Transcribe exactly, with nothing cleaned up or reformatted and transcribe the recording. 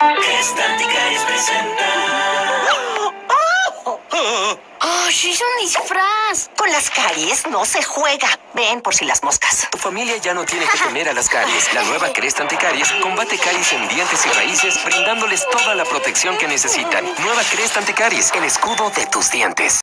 Cresta Anticaries presenta. ¡Oh, es un disfraz! Con las caries no se juega. Ven por si las moscas. Tu familia ya no tiene que temer a las caries. La nueva Cresta Anticaries combate caries en dientes y raíces, brindándoles toda la protección que necesitan. Nueva Cresta Anticaries, el escudo de tus dientes.